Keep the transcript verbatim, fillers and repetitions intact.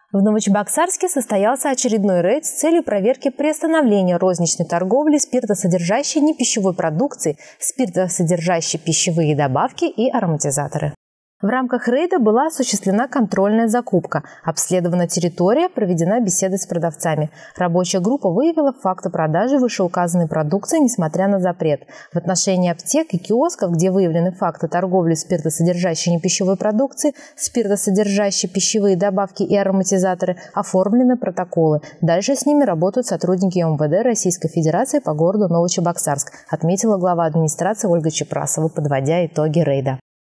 В Новочебоксарске состоялся очередной рейд с целью проверки приостановления розничной торговли спиртосодержащей непищевой продукции, спиртосодержащей пищевые добавки и ароматизаторы. В рамках рейда была осуществлена контрольная закупка, обследована территория, проведена беседа с продавцами. Рабочая группа выявила факты продажи вышеуказанной продукции, несмотря на запрет. В отношении аптек и киосков, где выявлены факты торговли спиртосодержащей непищевой продукции, спиртосодержащей пищевые добавки и ароматизаторы, оформлены протоколы. Дальше с ними работают сотрудники МВД Российской Федерации по городу Новочебоксарск, отметила глава администрации Ольга Чепрасова, подводя итоги рейда.